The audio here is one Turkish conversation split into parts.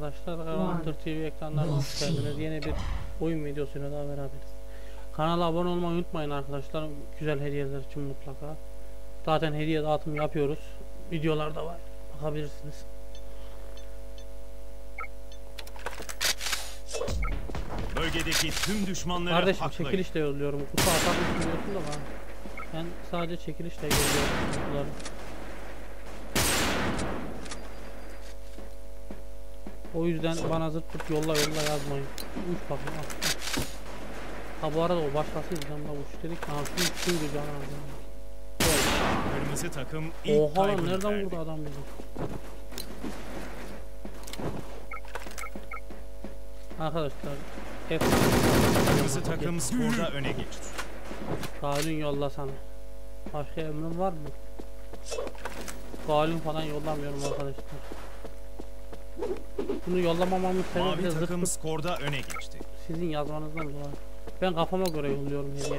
arkadaşlar. Hunter TV ekranlarına hoş geldiniz. Yeni bir oyun videosuyla daha beraberiz. Kanala abone olmayı unutmayın arkadaşlar. Güzel hediyeler için mutlaka. Zaten hediye dağıtımı yapıyoruz. Videolarda var. Bakabilirsiniz. Bölgedeki tüm düşmanları kardeşim haklayın. çekilişle yolluyorum. Kutu atar mısın diyorsun da bana. Ben sadece çekilişle yolluyorum kutuları. O yüzden bana zırt pırt yolla yazmayın. Uç bakın. Ha bu arada o başkasıydı. Ben de uç dedik. Ha şu üçüncü can aldım. Kırmızı takım ilk oha lan kaybını nereden verdi. vurdu adam bizi? Arkadaşlar Kırmızı takım skorda öne geçti. Galin yolla sana. Başka emrin var mı? Galin falan yollamıyorum arkadaşlar. Bunu yollamamamın sebebi de Mavi zırt takım pırt skorda öne geçti. sizin yazmanızdan dolayı. Ben kafama göre yolluyorum hediye.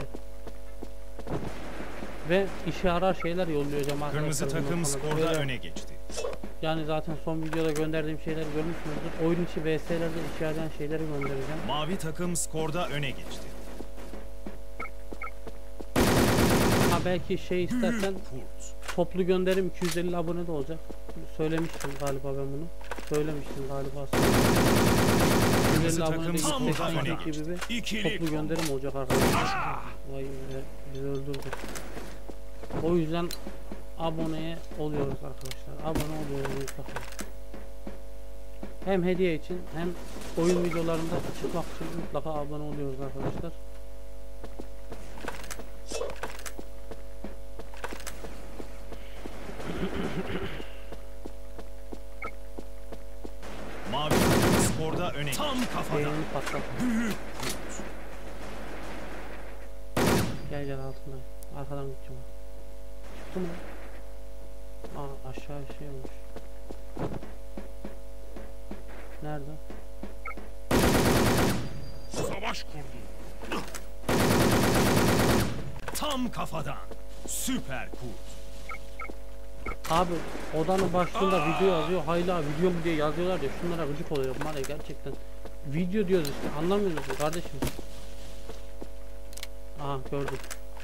Ve işe yarar şeyler yollayacağım arkadaşlar. Kırmızı takım skorda Böyle, öne geçti. yani zaten son videoda gönderdiğim şeyleri görmüşsünüzdür. Oyun içi VS'lerde işe yarayan şeyleri göndereceğim. Mavi takım skorda öne geçti. Ha belki şey istersen Kurt. toplu gönderim 250 abone de olacak. Söylemiştim galiba ben bunu. Söylemiştim galiba. 250 abone de tam da öne 180 gibi bir İkili toplu gönderim olacak arkadaşlar. Vay be, bizi öldürdü. O yüzden aboneye oluyoruz arkadaşlar. Abone oluyoruz mutlaka. Hem hediye için hem oyun videolarında çıkmak için mutlaka abone oluyoruz arkadaşlar. Mavi takım skorda öne geçti. Tam kafadan. Beynini patlat. Büyük kurt. Gel altına. Arkadan gideceğim. Çıktı mı? Aa aşağı şey olmuş. Nerede? Savaş kurdu. Tam kafadan. Süper kurt. Abi odanın başlığında video yazıyor. Hayla video mu diye yazıyorlar ya, şunlara gıcık oluyor. Var ya gerçekten. Video diyoruz işte, anlamıyor musun kardeşim? Aha gördüm.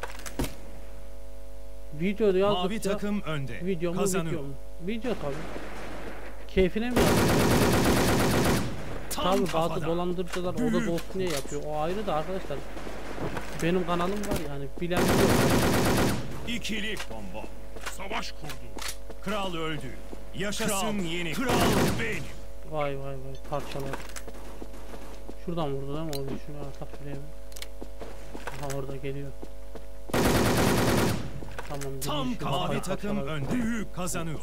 Video yazdık Mavi ya. takım önde. Video mu Kazanıyor. video mu? Video tabi. Keyfine mi yapıyor? Tam Tabi bazı kafadan. dolandırıcılar odada olsun diye yapıyor. O ayrı da arkadaşlar. Benim kanalım var yani. Bilen biliyor. İkili combo. Savaş kurdu. Kral öldü. Yaşasın yeni kral benim. Vay parçalar. Şuradan vurdu değil mi? Orada şunu atak şuraya bir. Aha orada geliyor. Tamam. Tam mavi takım önde. Büyük kazanıyor.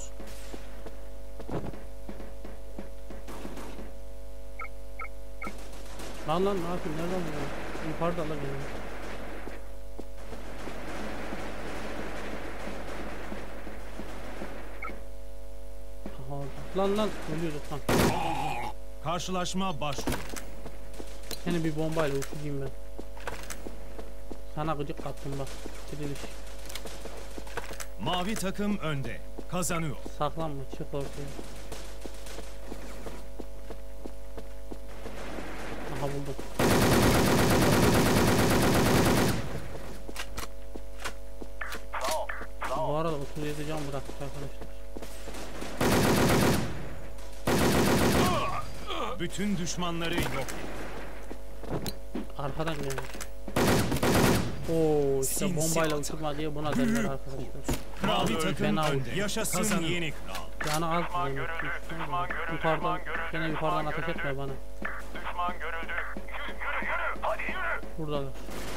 Lan ne yapayım? Nereden vuruyor? Yukarıda la benim. Aha orada. Lan ölüyorduk lan. Karşılaşma başlıyor. Seni bir bombayla uçurayım ben. Sana gıcık kaptım bak. Diriliş. Mavi takım önde. Kazanıyor. Saklanma, çık ortaya. Aha buldum. Bu arada 37 can bıraktık arkadaşlar. Bütün düşmanları yok. Arkadan gelmiş. Oo işte Sinsi bombayla atak. uçurma diye buna derler arkadaşlar. Mavi takım fena önde. oldu. Yaşasın Kazanıyor. yeni kral. Yani az mı? Yukarıdan gene yukarıdan ateş etme bana. Düşman görüldü. Yürü. Hadi yürü. Buradalar.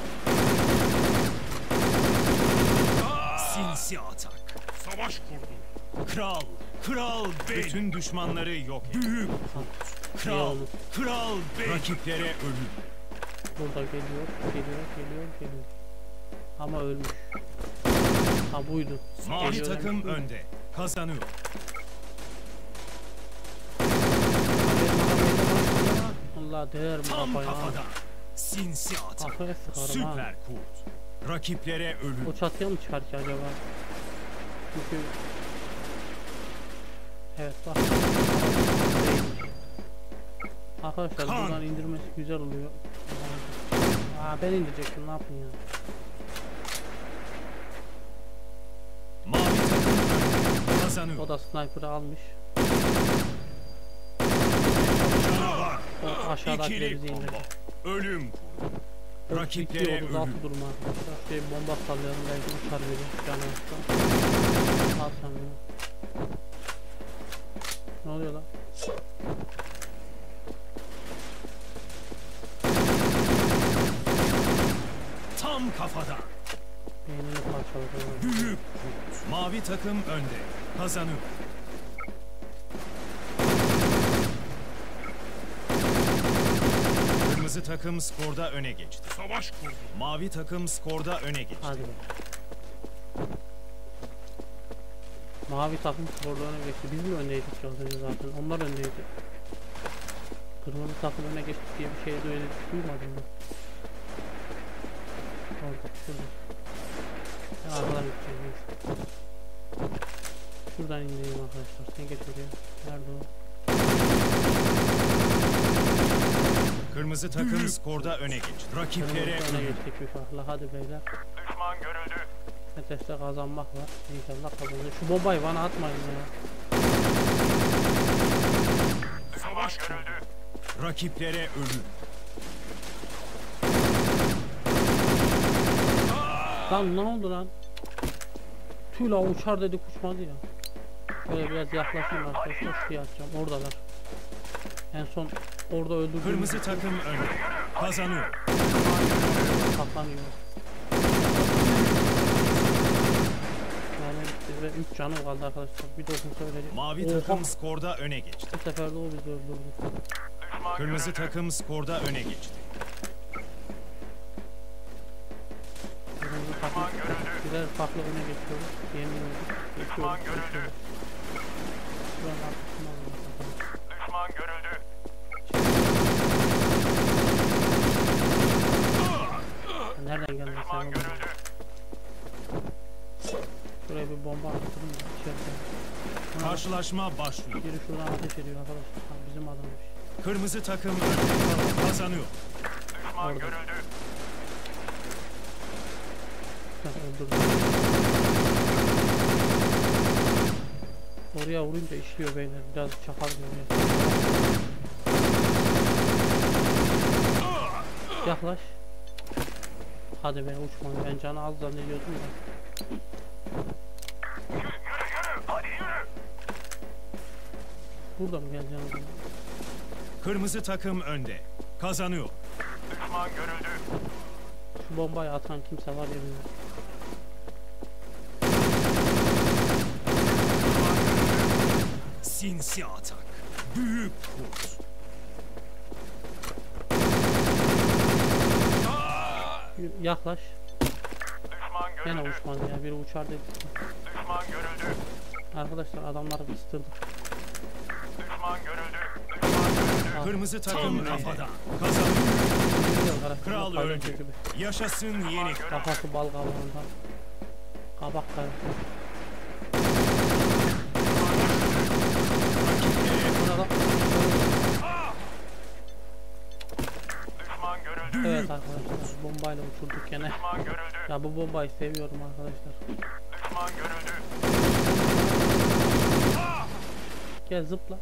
Sinsi atak. Savaş kurdu. Kral benim. Bütün düşmanları yok et. Büyük kurt. İyi olmuş. Kral benim. Rakiplere ölüm. Burada geliyor. Ama ölmüş. Ha buydu. Mavi Geliyor takım demiş, buydu. önde. Kazanıyor. Allah değer mi Tam kafaya? kafadan. Sinsi atak. Kafaya sıkarım ha. Süper kurt. Rakiplere ölüm. O çatıya mı çıkar ki acaba? Çünkü evet bak. Arkadaşlar Kan. buradan indirmesi güzel oluyor. Aa, ben indirecektim, ne yapayım ya. Mavi takım kazanıyor. O da sniper'ı almış. Canavar. O aşağıdakileri İkili bizi combo. indirdi. Ölüm. Rakiplere 36 ölüm. durma arkadaşlar. Şey, bomba sallayalım, belki uçar biri. Canı yoksa. Al sen bunu. Ne oluyor lan? Tam kafadan. Beynini parçaladı. Büyük kurt. Mavi takım önde. Kazanıyor. Kırmızı takım skorda öne geçti. Savaş kurdu. Mavi takım skorda öne geçti. Hadi be. Mavi takım sporda öne geçti. Biz mi öndeydik az önce zaten? Onlar öndeydi. Kırmızı takım öne geçti diye bir şey de öyle duymadım ben. Orada, şurada. Ya arkadan gideceğiz. Şuradan indireyim arkadaşlar. Sen geç oraya. Nerede o? Kırmızı takım skorda öne geçti. Rakiplere Kırmızı öne ölüm. geçtik bir farkla. Hadi beyler. Düşman görüldü. Nefeste kazanmak var. İnşallah kazanır. Şu bombayı bana atmayın ya. Düşman görüldü. Rakiplere ölüm. Lan ne oldu lan? Tüy la uçar dedik uçmadı ya. Böyle biraz yaklaşayım arkadaşlar. Şuraya atacağım. Oradalar. En son orada öldürdüğüm Kırmızı takım önde. Kazanıyor. saklanıyor. Yani bitti ve 3 canım kaldı arkadaşlar. Bir dokunsa ölecek. Mavi Oha! takım skorda öne geçti. Bu sefer de o bizi öldürdü. Düşman Kırmızı görüldü. takım skorda öne geçti. Kırmızı takım birer farklı öne geçiyoruz. Yemin ediyorum. Düşman Geçiyoruz. görüldü. Şuranın arkasına alalım. Düşman görüldü. Nereden geldin sen Düşman oğlum? görüldü. Şuraya bir bomba attım da içeride. Karşılaşma başlıyor. Biri şuradan ateş ediyor arkadaşlar. Ha, bizim adammış. Kırmızı takım önde. Kazanıyor. Düşman Orada. görüldü. Heh, öldürdüm. Oraya vurunca işliyor beyler. Biraz çakal gibi. Yaklaş. Hadi be uçmayın. Ben canı az zannediyordum da. Yürü yürü. Hadi yürü. Burada mı geleceğim? Kırmızı takım önde. Kazanıyor. Düşman görüldü. Şu bombayı atan kimse var ya bilmiyorum. Sinsi atak. Büyük kurt. Yaklaş. Düşman Gene görüldü. uçmadı ya. Biri uçar dedi. Düşman görüldü. Arkadaşlar adamları ıstırdık. Düşman görüldü. Düşman görüldü. Al. Kırmızı takım Tam kafadan. Kazanıyor. Gidiyor karakter. Kral Palyaço öldü. gibi. Yaşasın yeni. Kafası bal kabuğundan. Kabak karakter. Buna bak. Düşman görüldü. Evet arkadaşlar bombayla uçurduk gene. Düşman görüldü. Ya bu bombayı seviyorum arkadaşlar. Düşman görüldü. Gel zıpla.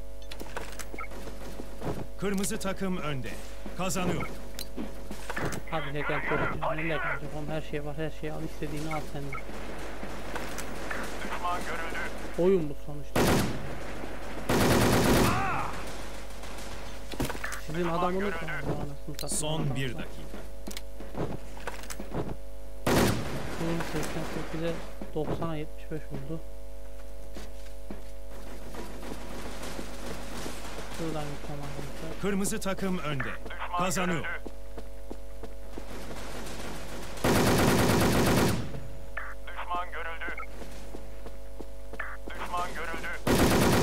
Kırmızı takım önde. Kazanıyor. Hadi legal koruyacağım. Ne legal oğlum, her şey var, her şeyi al, istediğini al sen de. Düşman görüldü. Oyun bu sonuçta. Sizin adamınız var bu anasını satayım. Son bir dakika. Bunun 88'e 90'a 75 oldu. Şuradan gideceğim arkadaşlar. Kırmızı takım önde. Düşman Kazanıyor. görüldü. Düşman görüldü. Düşman görüldü.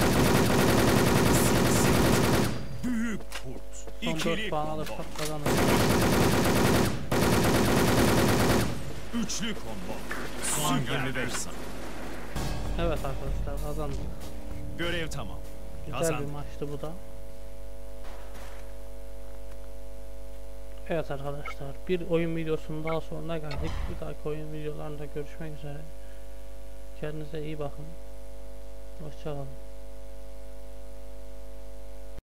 Sinsi atak. Büyük kurt. Son 4 İkili puan combo. alırsak kazanırız. Üçlü combo. Son 25 saniye. Evet arkadaşlar kazandık. Görev tamam. Güzel Kazan. bir maçtı bu da. Evet arkadaşlar, bir oyun videosunun daha sonuna geldik. Bir dahaki oyun videolarında görüşmek üzere. Kendinize iyi bakın. Hoşça kalın.